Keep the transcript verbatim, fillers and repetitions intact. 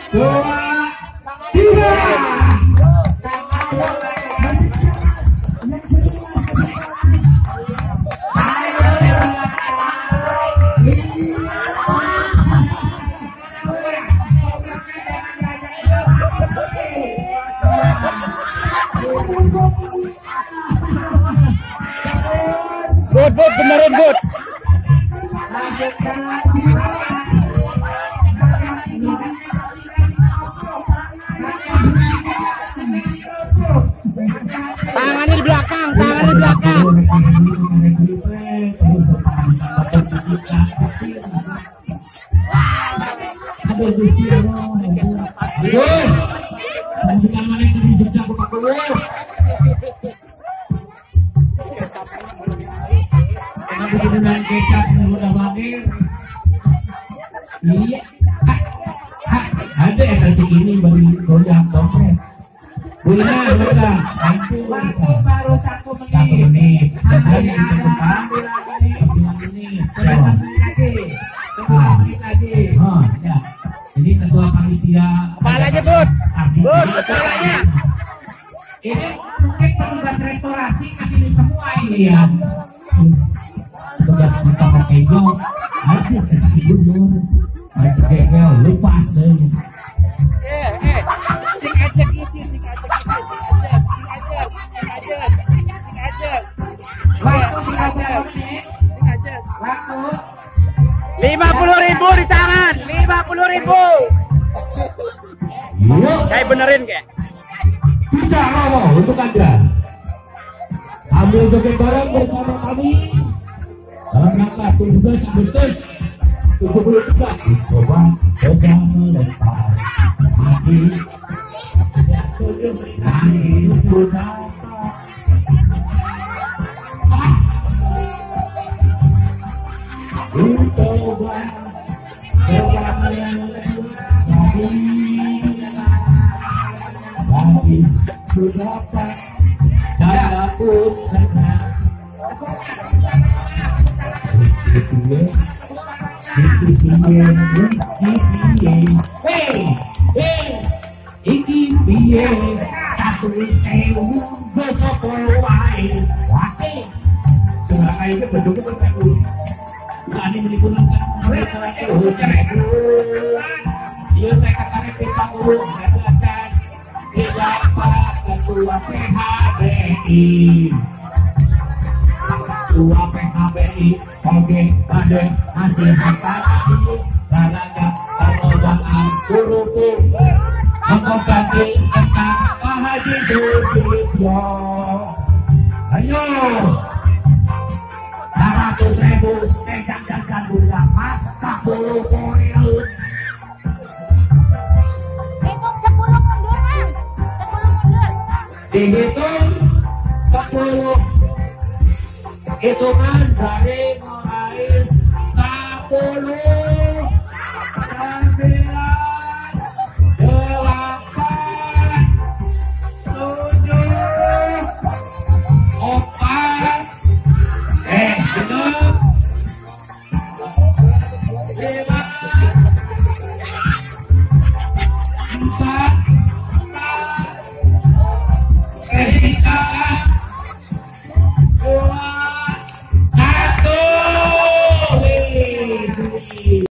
dua, tiga. Bud, bud, benerin bud. Tangannya di belakang, tangannya di belakang. Dengan kecap yang udah banget. Iya. Ada yang segini beri goyang dompet. Punya udah. Waktu baru satu menit. Satu menit. Hari ada satu lagi. Dua menit. Sudah satu menit lagi. Dua menit lagi. Oh ya. Ini ketua panitia. Kepalanya bud. Bud, kepalanya. Ini mungkin petugas restorasi kasih semua ini ya. Tugas kita pakai go, aduh kita gubernur, pakai go, lepas deh. Eh, eh, sing aja isi, sing aja isi, sing aja, sing aja, sing aja, sing aja, Waktu sing aja, sing aja. Waktu Lima puluh ribu di tangan, lima puluh ribu. yuk, Kayak benerin kayak. bisa romo untuk anda. Ambil joget bareng bersama kami. Dalam rangka tujuh belas Agustus tujuh puluh tiga coba coba melempar mati tujuh hari sudah coba coba melempar mati sudah dan aku senang. Hey, hey, iki piye satu sewu besok wae. Wate. Ora iki bentuke bentuk. Ani melipun mereka itu cereku. Dia tak kakare petang urut ngadakan. Tidak ketua P H B I. Ketua P H B I. Oke, pada hasil kata Balaga perlombaan guruku mengobati tentang Pak Haji Sudibyo. Ayo seratus ribu pegang dan gandul dapat sepuluh poin. Hitung sepuluh mundur kan? Sepuluh mundur. Dihitung sepuluh. Hitungan dari mulai sepuluh.